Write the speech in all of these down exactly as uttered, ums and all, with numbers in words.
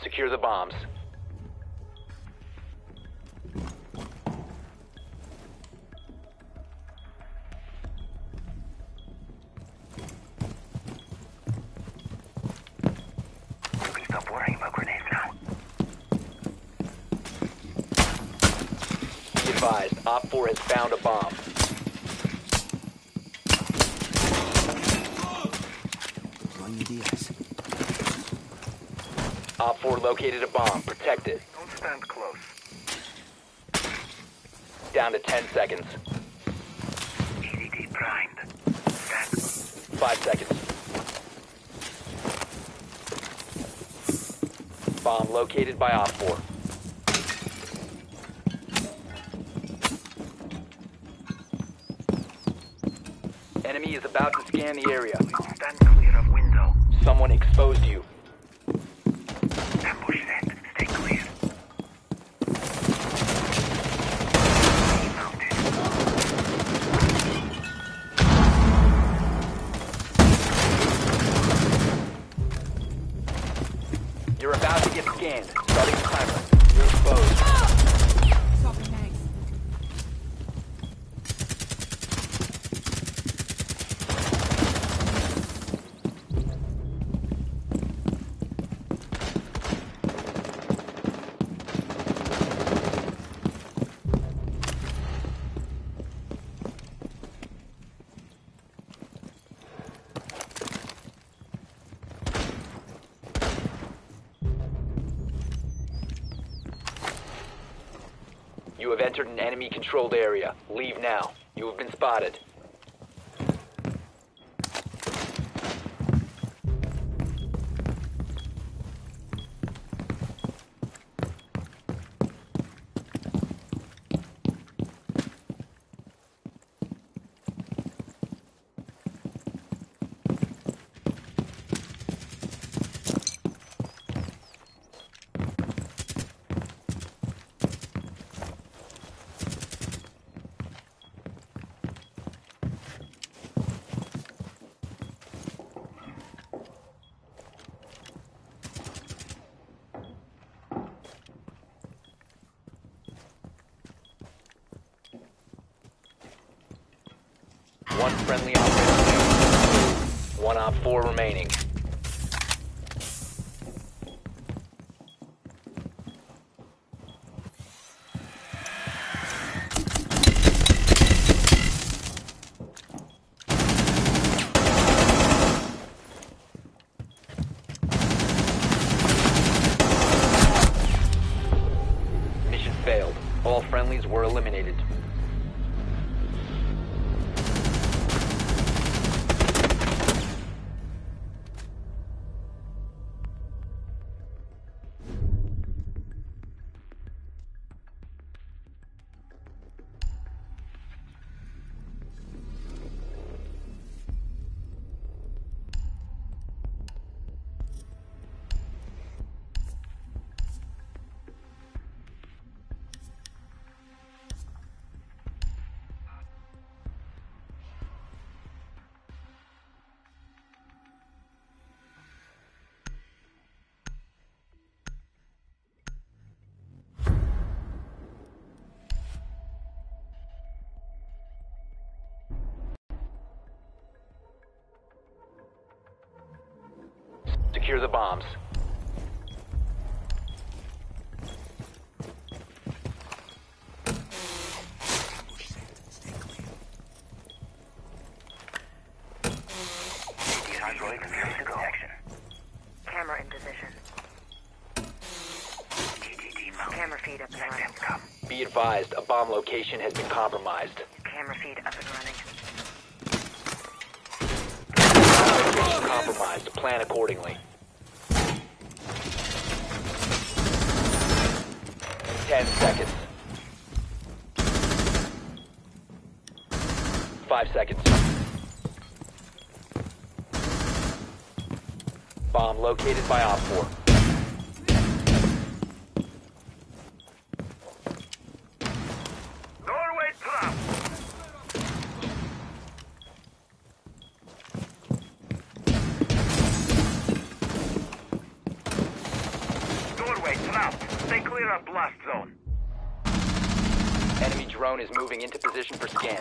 Secure the bombs. You can stop worrying about grenades now. Be advised, Op four has found a bomb. Op four located a bomb. Protect it. Don't stand close. Down to ten seconds. E D D primed. Stand. Five seconds. Bomb located by Op four. Enemy is about to scan the area. Stand clear of window. Someone exposed you. Ambush set. Stay clear. Mounted. You're about to get scanned. Starting the timer. You're exposed. Swapping mags. You have entered an enemy-controlled area. Leave now. You have been spotted. One friendly operator. One Op four remaining. Mission failed. All friendlies were eliminated. Secure the bombs. Android and ready to go. Camera in position. E D D mounted. Camera feed up and Let running. them come. Be advised, a bomb location has been compromised. Camera feed up and running. Location compromised. Plan accordingly. Ten seconds. Five seconds. Bomb located by Op four. Doorway trap. Stay clear of blast zone. Enemy drone is moving into position for scan.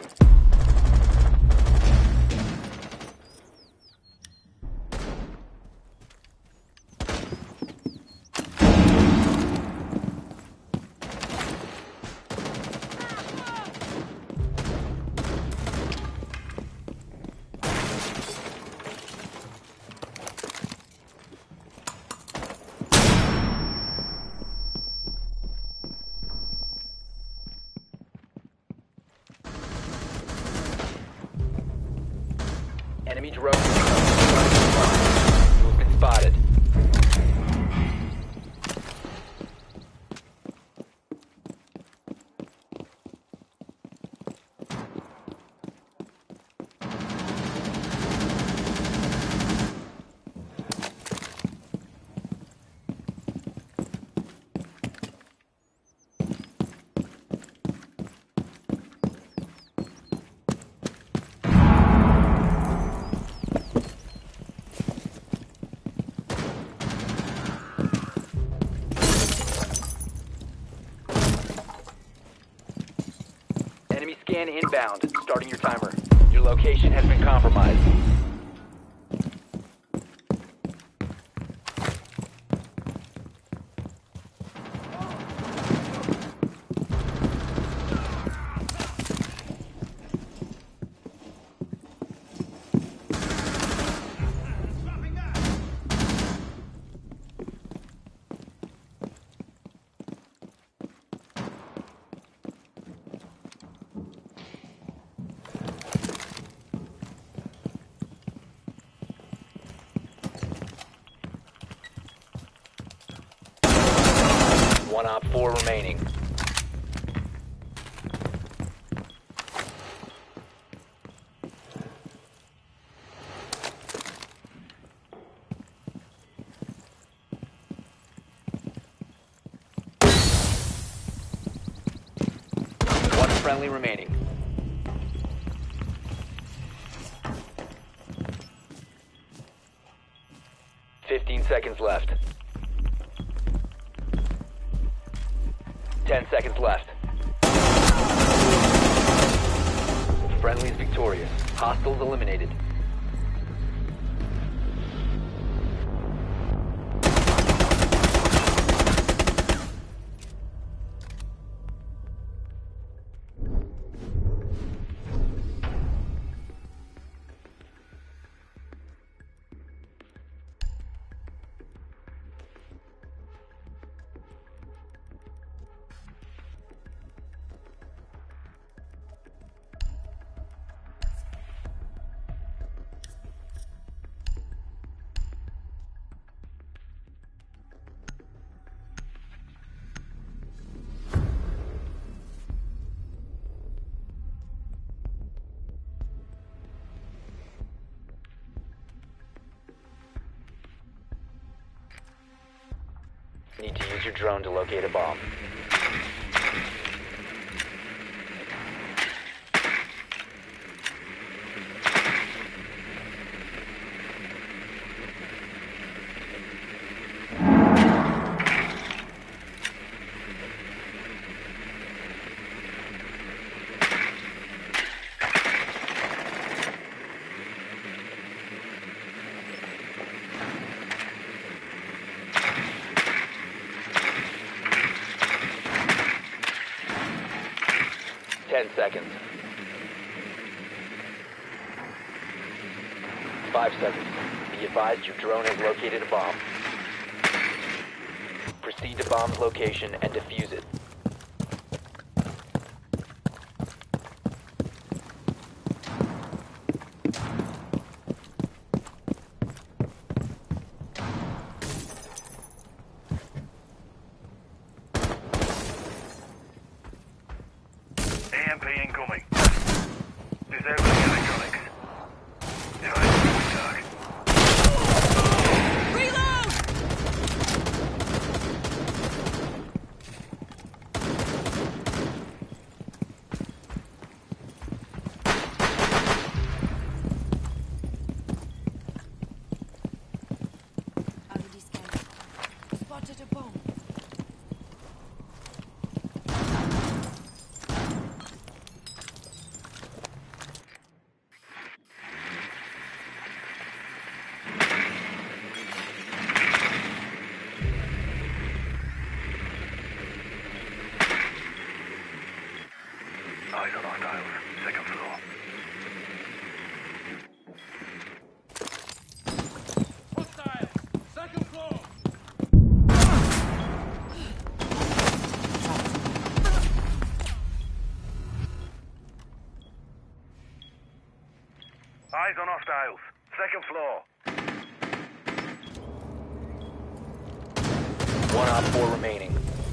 Enemy drone. You have been spotted. Enemy scan inbound, starting your timer. Your location has been compromised. One op four remaining. One friendly remaining. Fifteen seconds left. Ten seconds left. Friendly is victorious. Hostiles eliminated. Need to use your drone to locate a bomb. Ten seconds. Five seconds. Be advised your drone has located a bomb. Proceed to bomb's location and defuse it. A M P incoming. Disabling electronics. Device target. Reload! Already scanned. Spotted a bomb. Hostiles. Second floor. One op four remaining.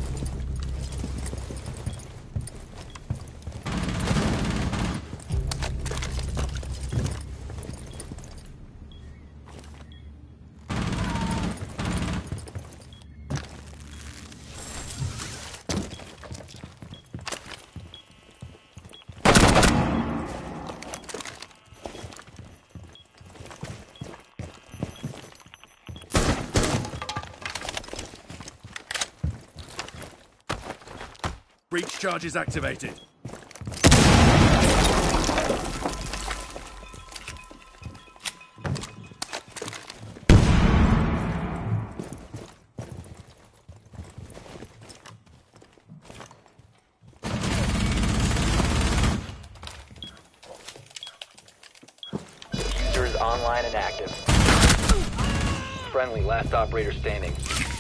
Breach charges activated. Diffuser is online and active. Friendly, last operator standing.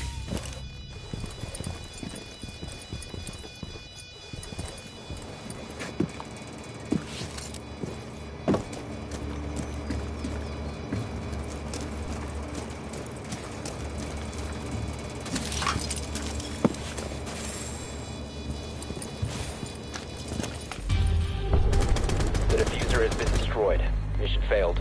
The diffuser has been destroyed. Mission failed.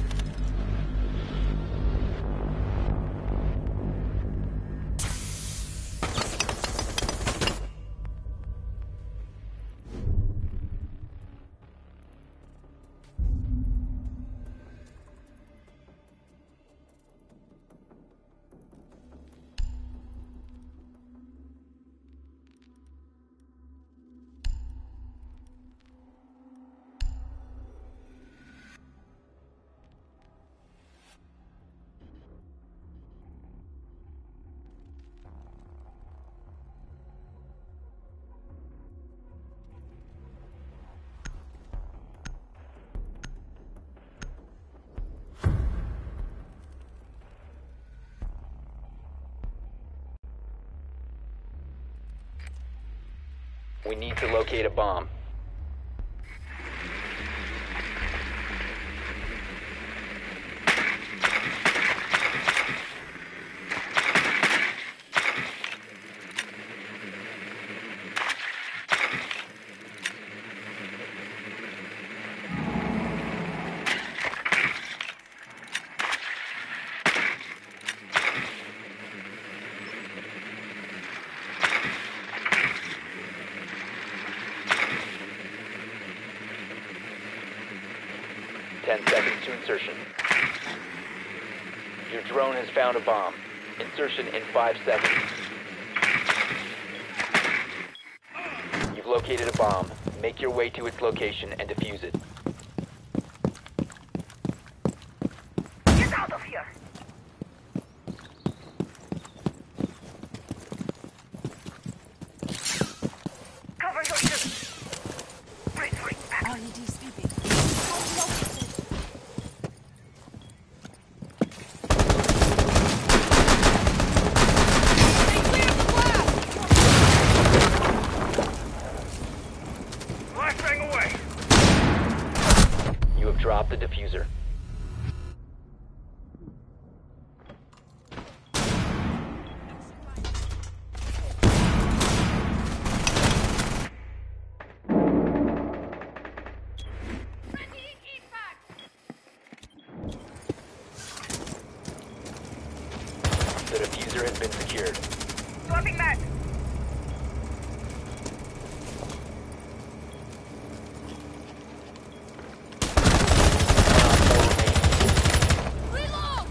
We need to locate a bomb. Ten seconds to insertion. Your drone has found a bomb. Insertion in five seconds. You've located a bomb. Make your way to its location and defuse it. Get out of here! Cover your ship! Bring, bring back! R E D speaking. Flashbang away! You have dropped the diffuser. The diffuser has been secured. Swapping back! Reload!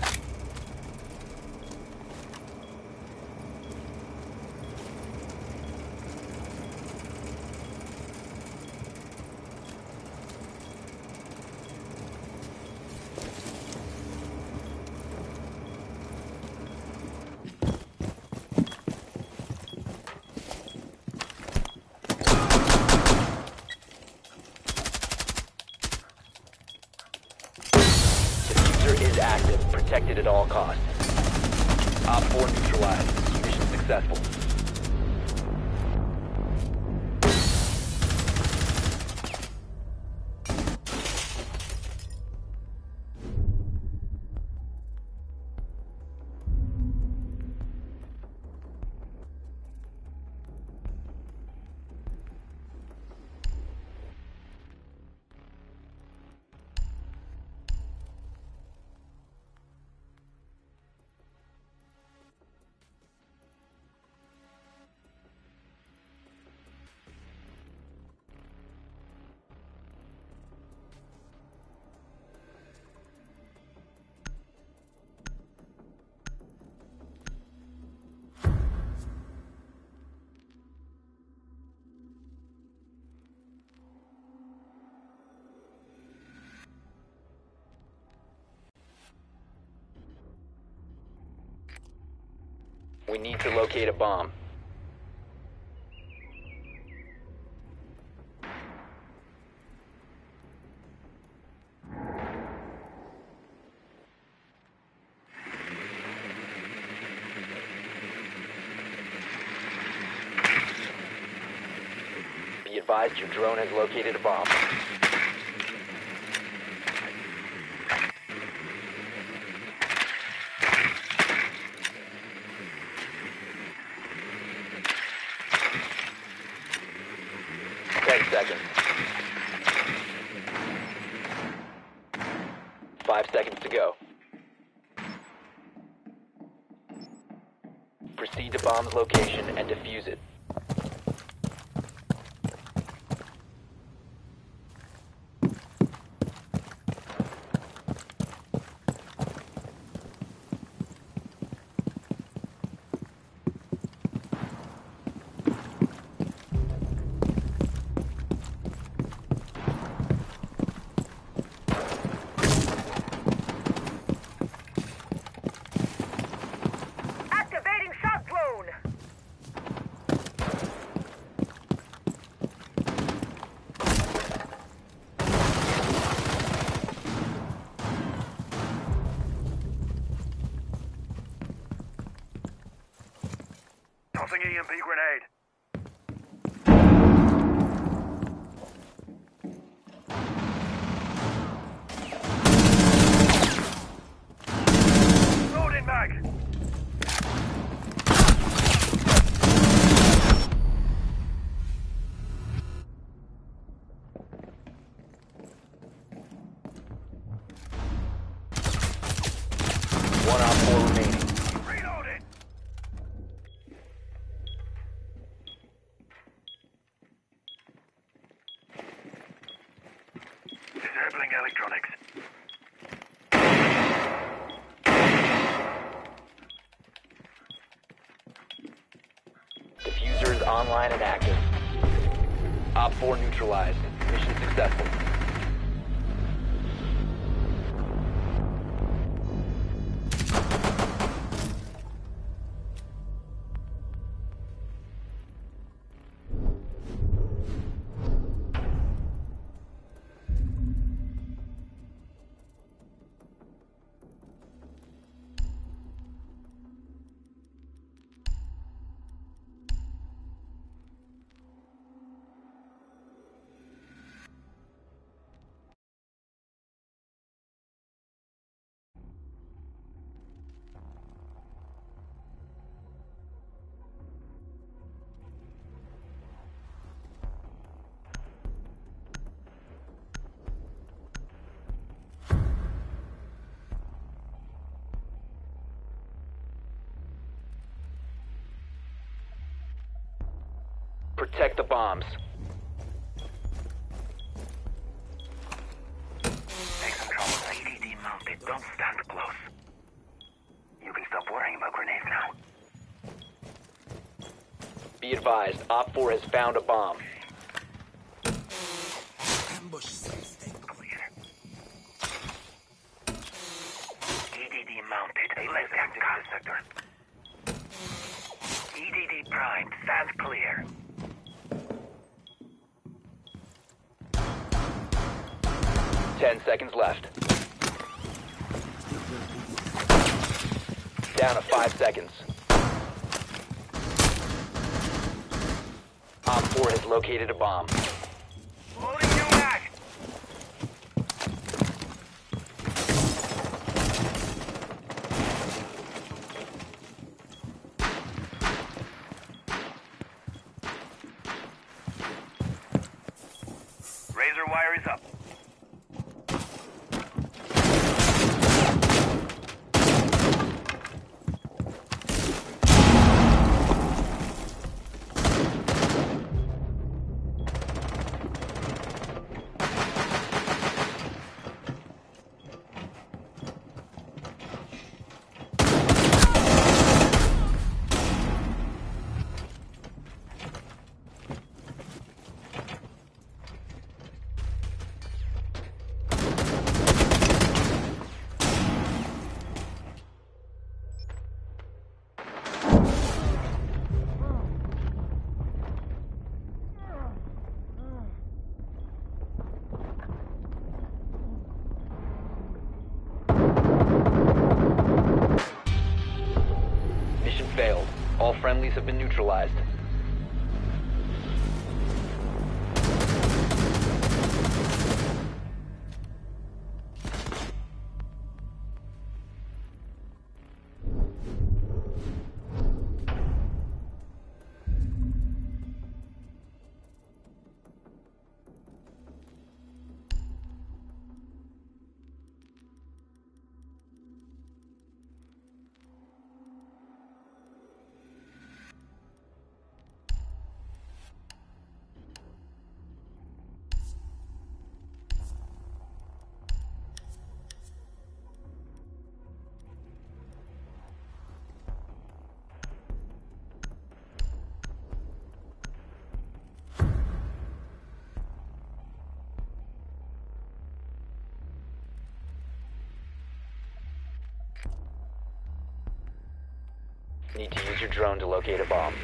Diffuser is active, protected at all costs. Op four neutralized. Mission successful. We need to locate a bomb. Be advised your drone has located a bomb. Ten seconds. Five seconds to go. Proceed to bomb's location and defuse it. Activating shock drone. Tossing E M P grenade. Loading mag. One op four remaining. Reloading. Disabling electronics. Diffuser is online and active. Op four neutralized. Mission successful. Protect the bombs. Take control. E D D mounted. Don't stand close. You can stop worrying about grenades now. Be advised, Op four has found a bomb. Clear. E D D mounted. Let's activate the sector. E D D primed. Stands clear. Ten seconds left. Down to five seconds. Op four has located a bomb. Loading new mag. Razor wire is up. friendlies have been neutralized. Need to use your drone to locate a bomb.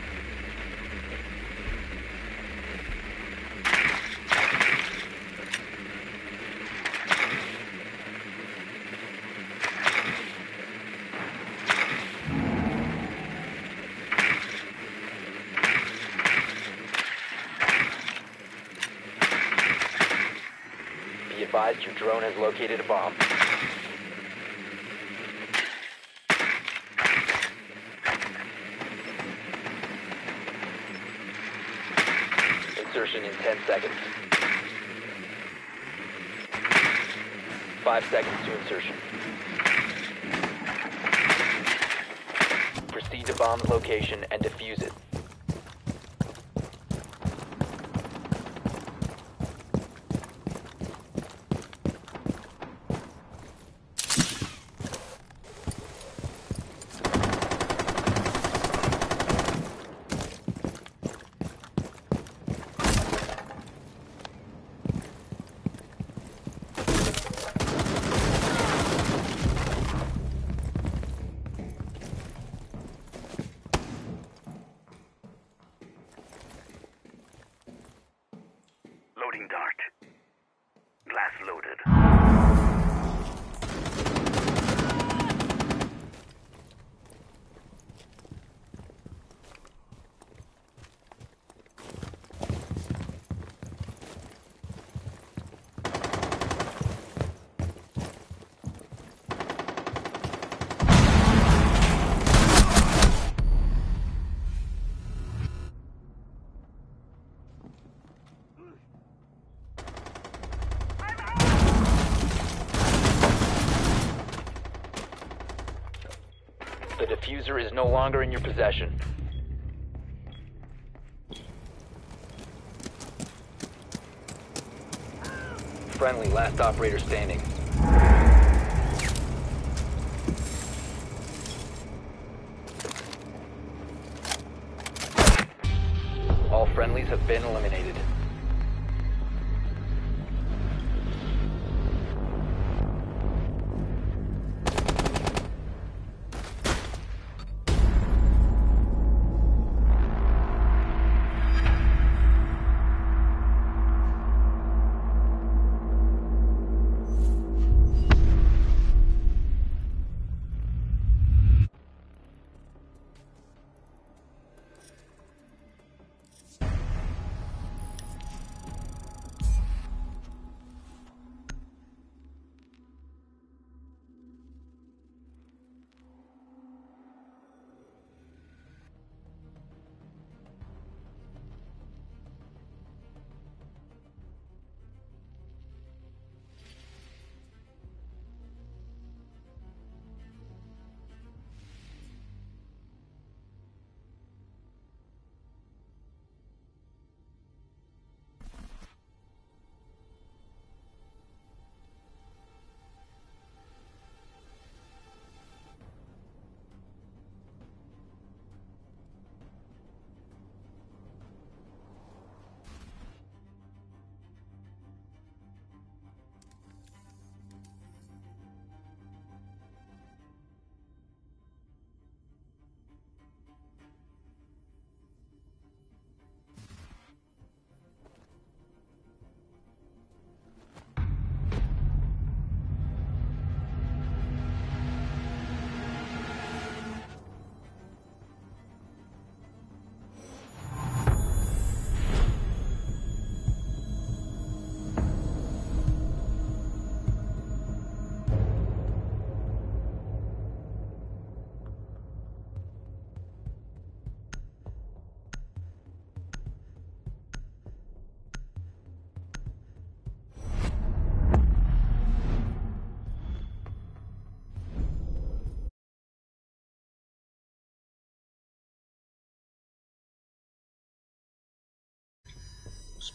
Be advised your drone has located a bomb. Insertion in ten seconds. Five seconds to insertion. Proceed to bomb's location and defuse it. Loading dart. Glass loaded. The diffuser is no longer in your possession. Friendly, last operator standing. All friendlies have been eliminated.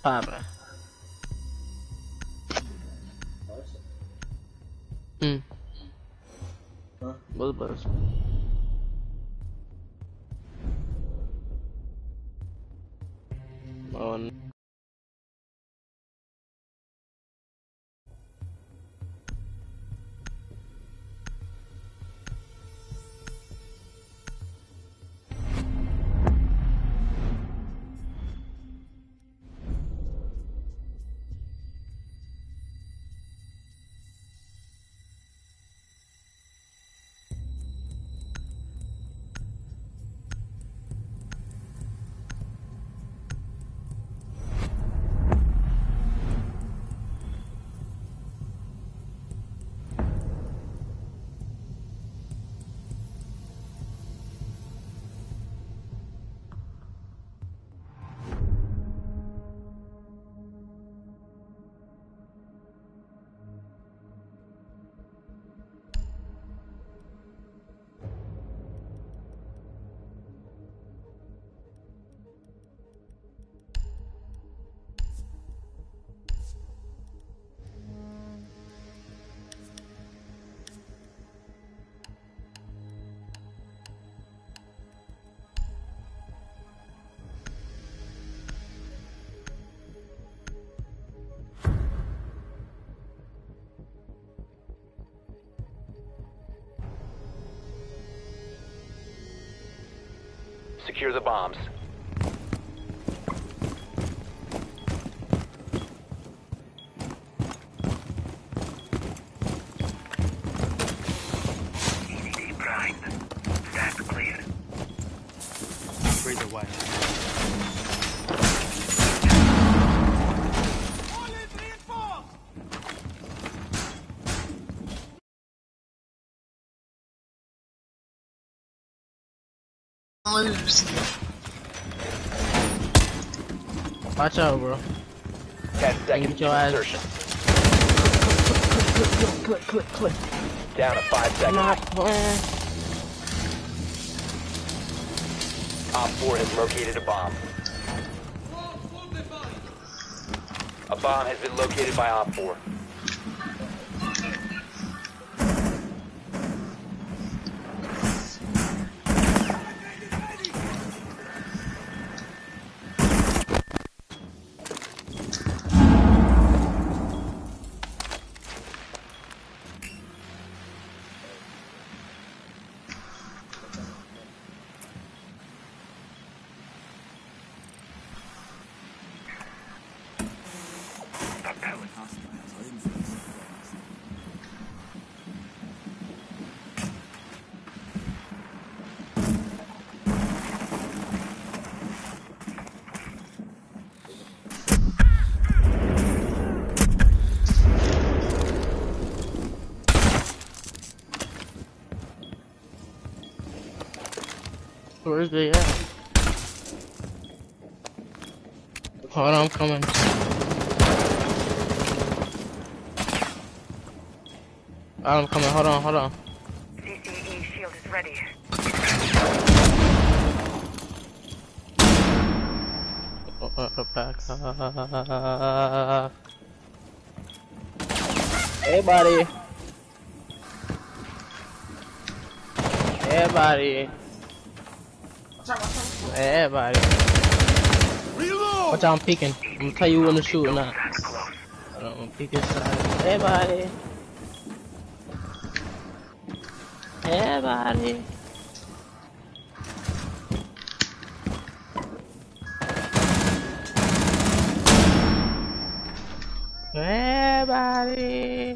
poppin'? Hmm. Huh? What's buzz? Oh, no. Secure the bombs. E D D primed. Stand clear. Razor wire. Watch out, bro. Ten seconds Get your to ass. insertion. Click, click, click, click. Down to five seconds. Not playing. Op four has located a bomb. A bomb has been located by Op four. Where's they at? Hold on, I'm coming. I'm coming, hold on, hold on. C C E shield is ready. Oh, uh, back up. Hey, buddy. Hey, buddy. Hey, buddy. Watch out, I'm peeking. I'm gonna tell you when to shoot or not. Stand close. I'm gonna peek inside. Hey, buddy. Hey, buddy. Hey, buddy.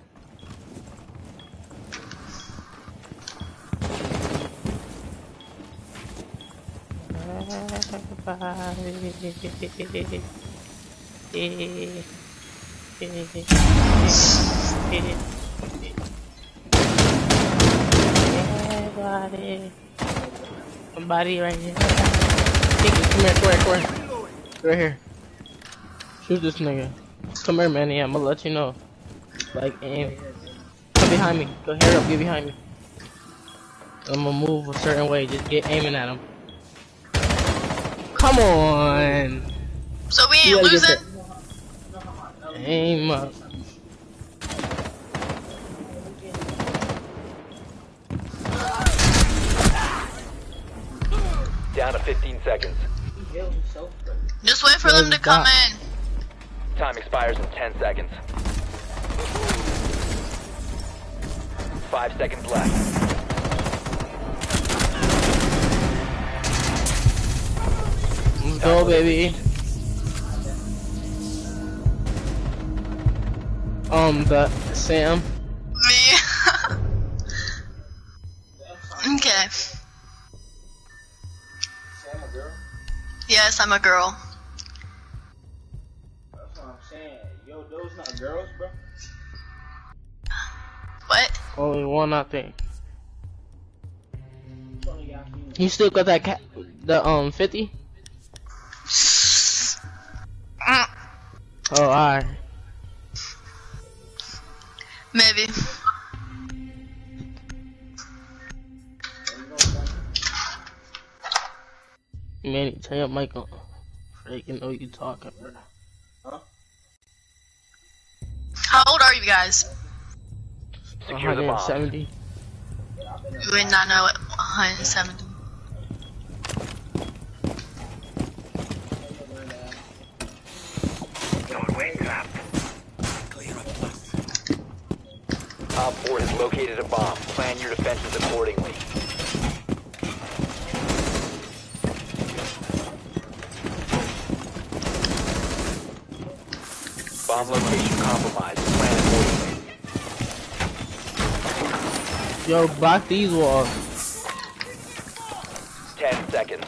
Everybody, somebody right here. Come here, come here, come here. Right here. Shoot this nigga. Come here, man. Yeah, I'm gonna let you know. Like, aim. Come behind me. Go hair up. Get behind me. I'm gonna move a certain way. Just get aiming at him. Come on. So we You ain't gotta get losing? that. Aim up. Down to fifteen seconds. Just wait for them to come in. Time expires in ten seconds. Five seconds left. Let's go, baby. Um, the Sam. Me. Okay. Sam a girl? Yes, I'm a girl. That's what I'm saying. Yo, those not girls, bro. What? Only one, I think. It's only got females. You still got that cat, the um fifty? Mm, Oh, alright. maybe. Manny, turn your mic on. They can know you talking, bro. Huh? How old are you guys? Secure the one bomb. seventy. You would not know it. one hundred seventy. Don't wake up. Op four has located a bomb. Plan your defenses accordingly. Bomb location compromised. Plan accordingly. Yo, block these walls. Ten seconds.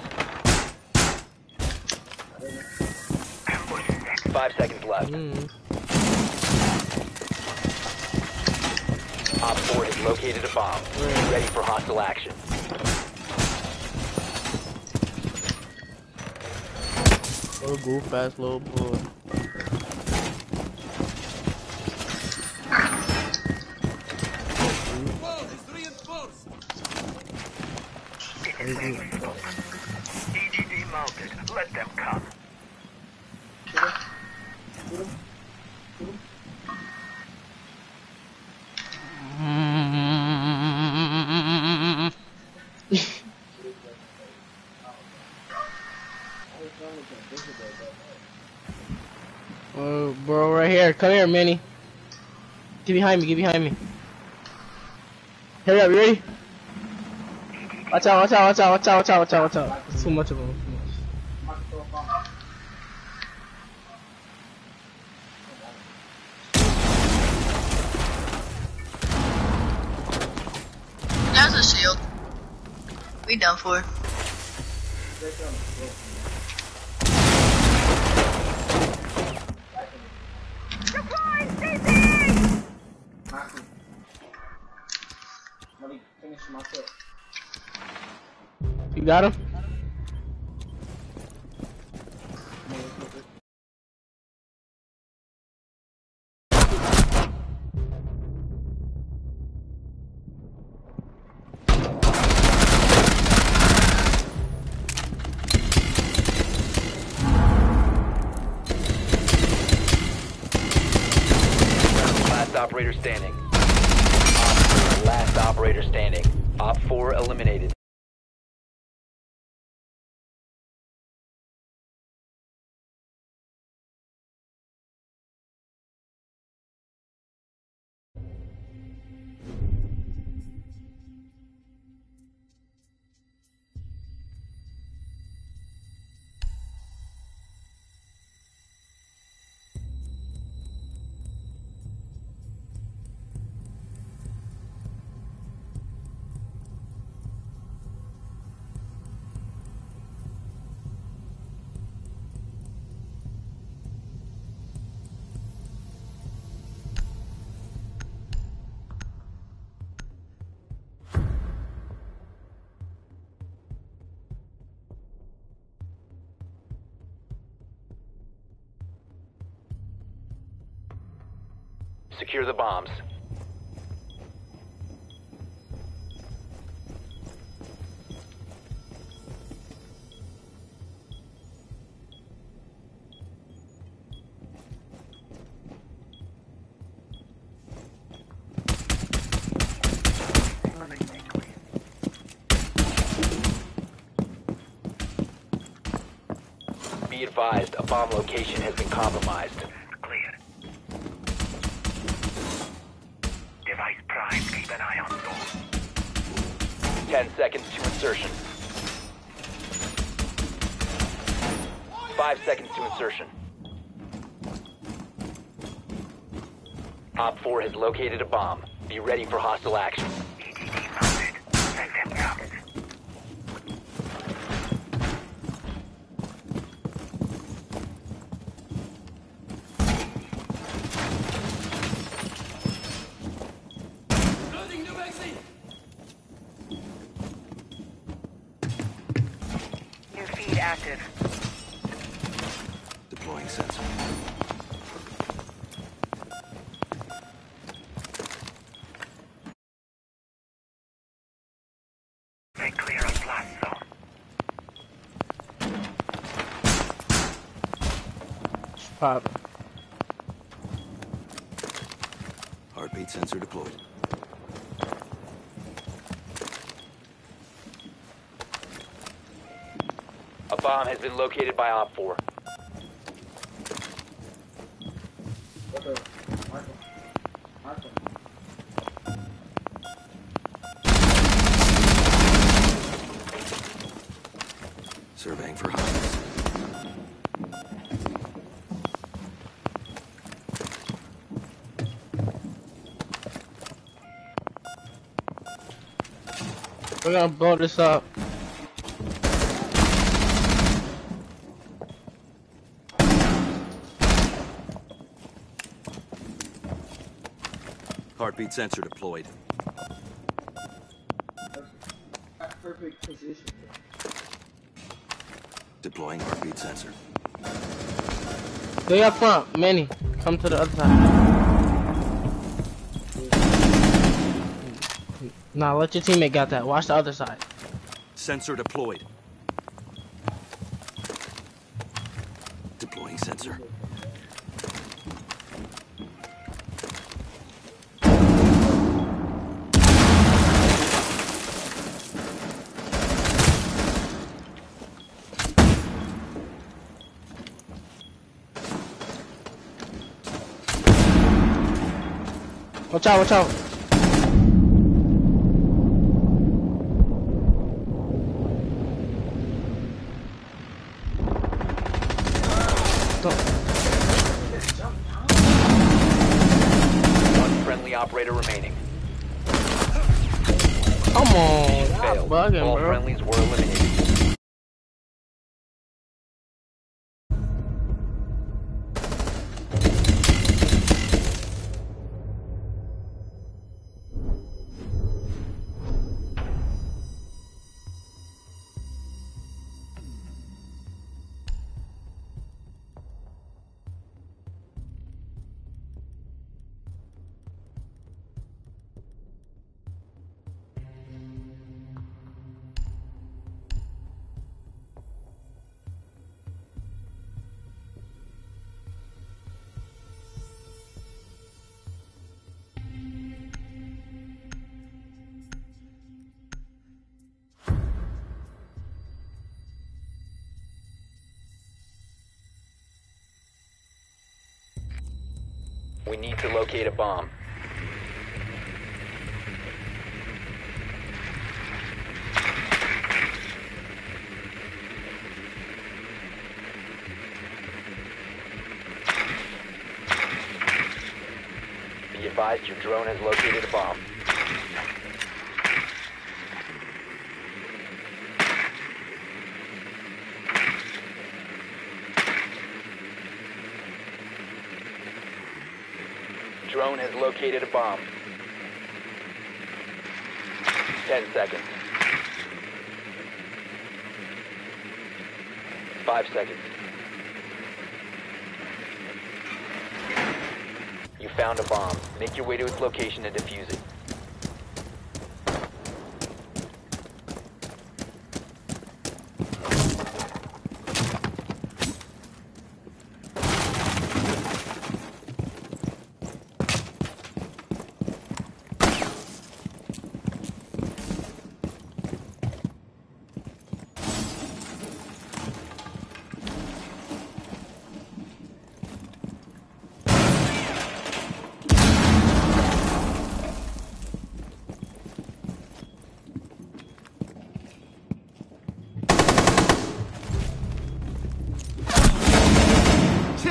Ambush set. Five seconds left. Mm. Op four has located a bomb. Be ready for hostile action. Little goof ass little boy. E D D mounted. Let them come. Oh, bro, right here. Come here, Manny. Get behind me. Get behind me. Hurry up. You ready? Watch out! Watch out! Watch out! Watch out! Watch out! Watch out! Watch out! It's too much of them. Too much. That's a shield. We done for. Surprise, C C! Let me finish my clip. You got him? Last operator standing. Op four, last operator standing. Op four eliminated. Secure the bombs. Be advised, a bomb location has been compromised. Clear. Device prime. Keep an eye on door. Ten seconds to insertion. Five seconds to insertion. Op four has located a bomb. Be ready for hostile action. E D D mounted. Send them targets. New feed active. Deploying sensor. They clear a blast zone. Pop. Heartbeat sensor deployed. A bomb has been located by Op four. What the? Mark him. Mark him. Surveying for hostiles. We're gonna blow this up. Heartbeat sensor deployed. That's perfect position. Deploying heartbeat sensor. Stay up front, Manny. Come to the other side. Nah, let your teammate got that. Watch the other side. Sensor deployed. Deploying sensor. Watch out, watch out. One friendly operator remaining. Come on. Stop Failed. bugging, All bro. friendlies were eliminated. We need to locate a bomb. Be advised, your drone has located a bomb. Drone has located a bomb. Ten seconds. Five seconds. You found a bomb. Make your way to its location and defuse it.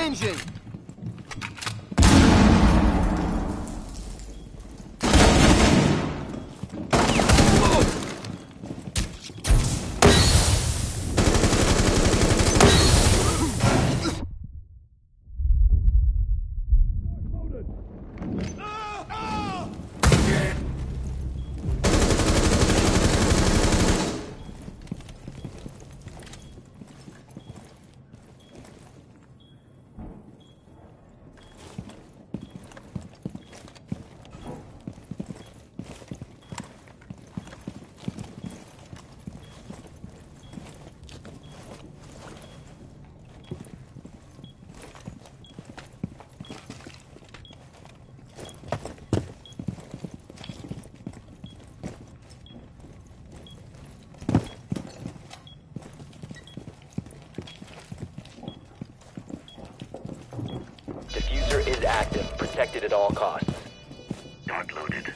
Changing. Diffuser is active, protected at all costs. Dart loaded.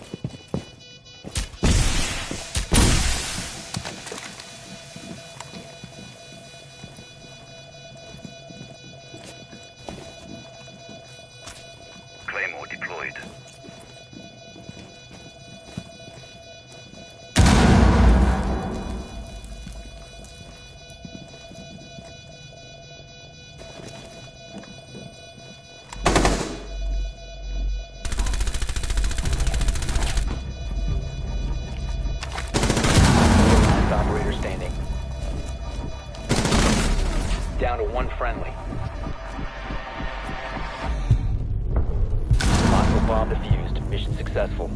Claymore deployed. Last operator standing. Down to one friendly. Hostile bomb defused. Mission successful.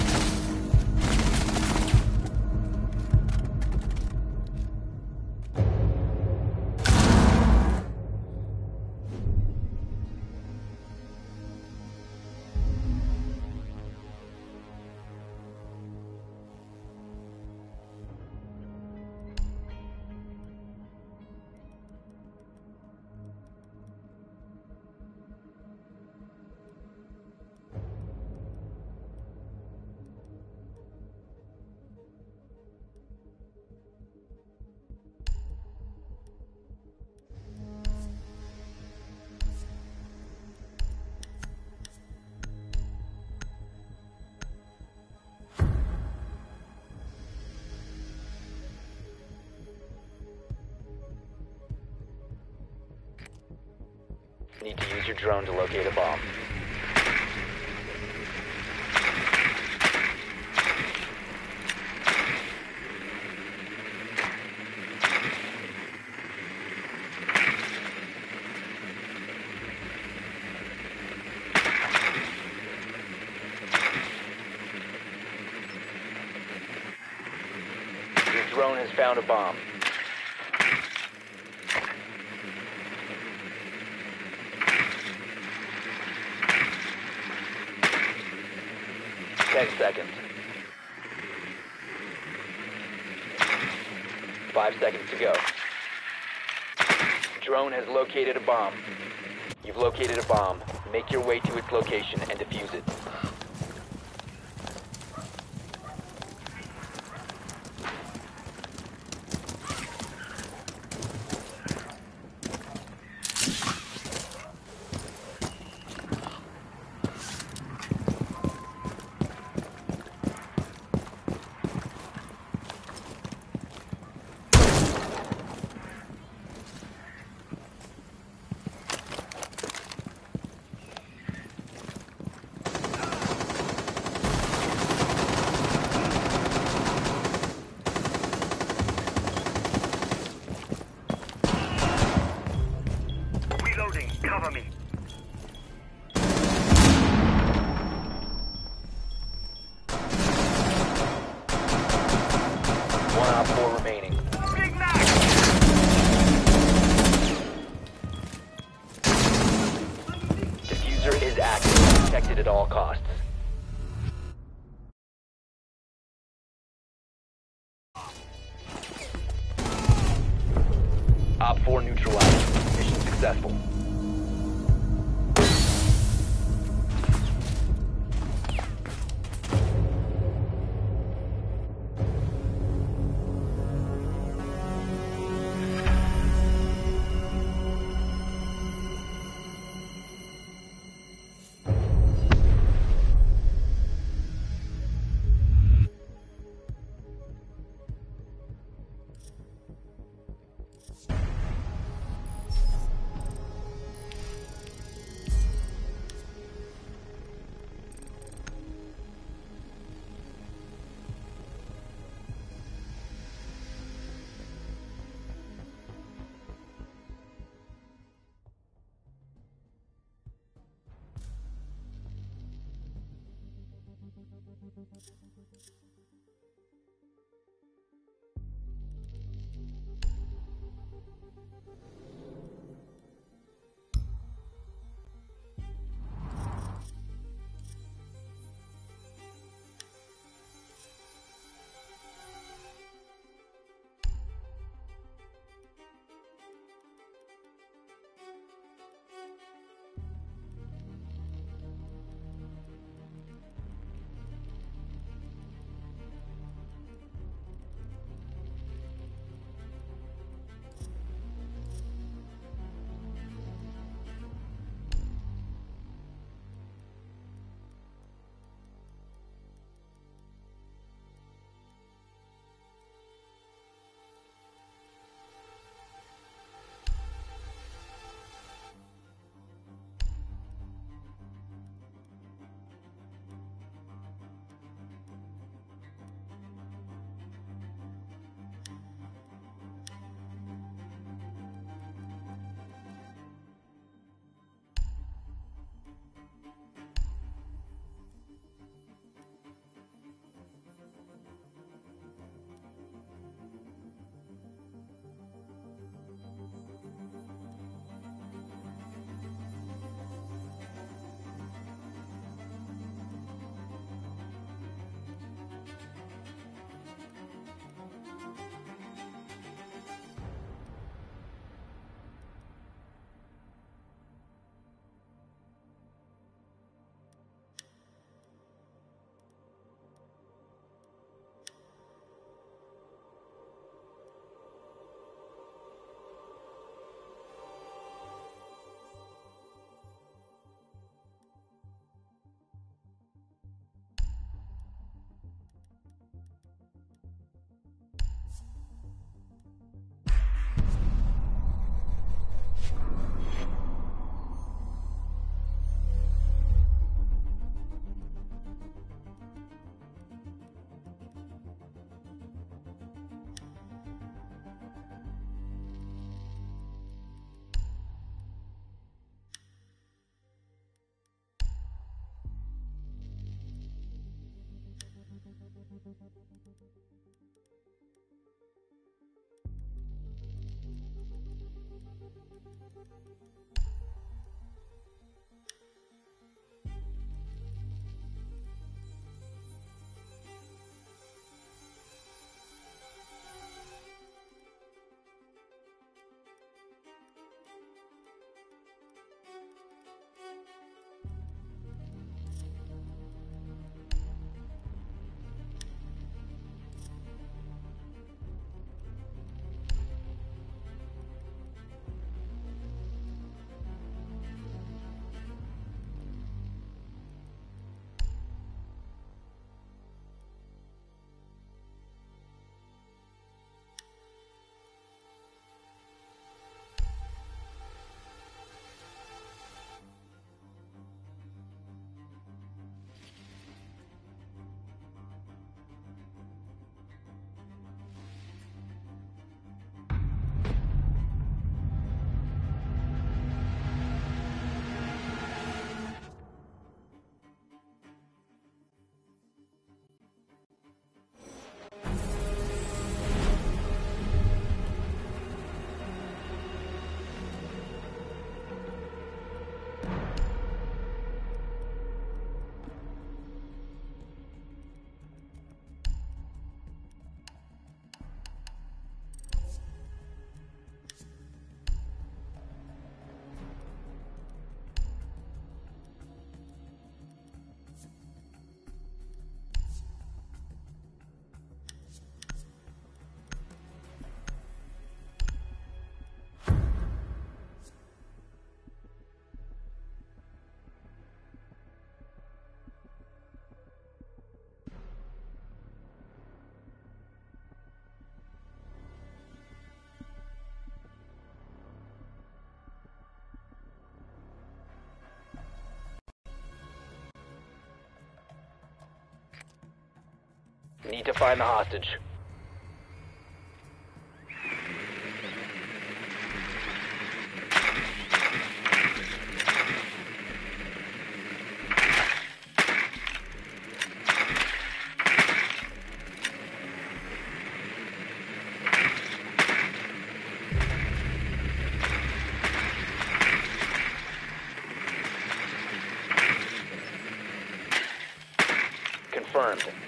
Need to use your drone to locate a bomb. Your drone has found a bomb. Ten seconds. Five seconds to go. Drone has located a bomb. You've located a bomb. Make your way to its location and defuse it. Reloading. Cover me. One op four remaining. Big Mac. Diffuser is active, protected at all costs. Op four neutralized. Mission successful. Need to find the hostage.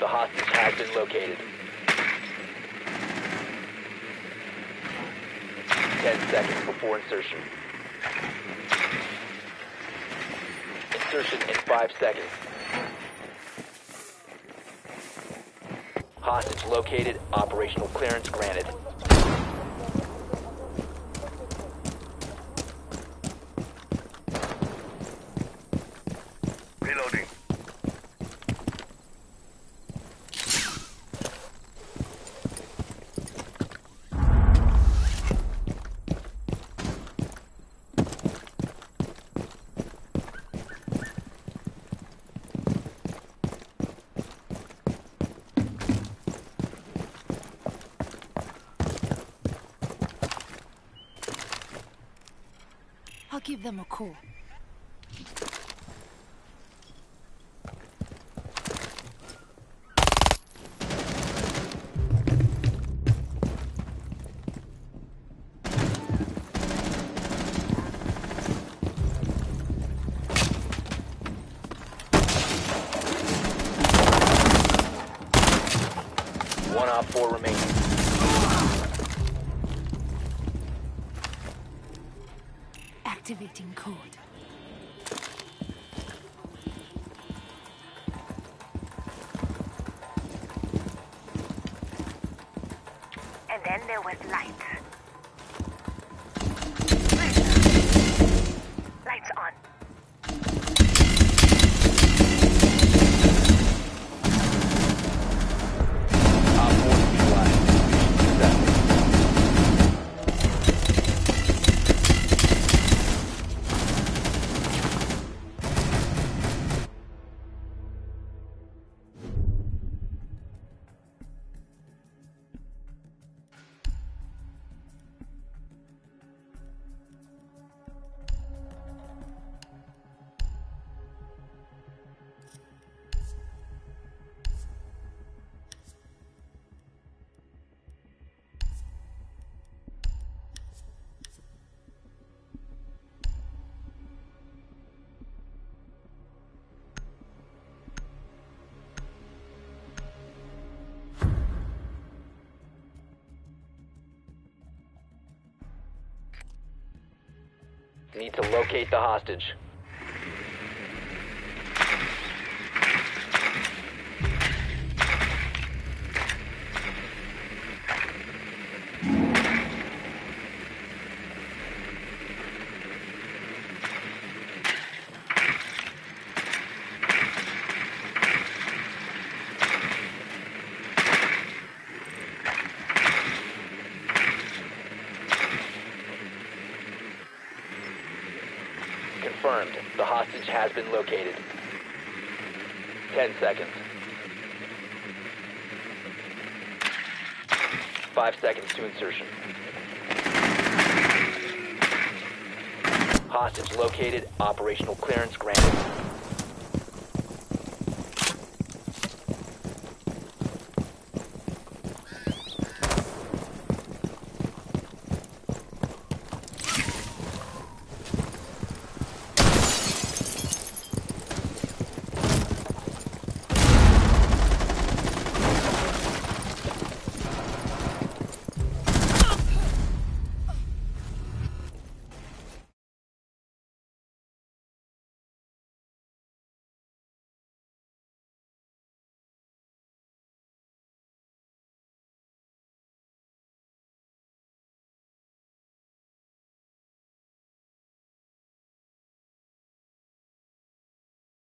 The hostage has been located. Ten seconds before insertion. Insertion in five seconds. Hostage located. Operational clearance granted. Reloading. I'll give them a call. One op four remaining. Activating code. And then there was light. Lights on. Op four neutralized. Successful. Need to locate the hostage. Confirmed. The hostage has been located. Ten seconds. Five seconds to insertion. Hostage located. Operational clearance granted.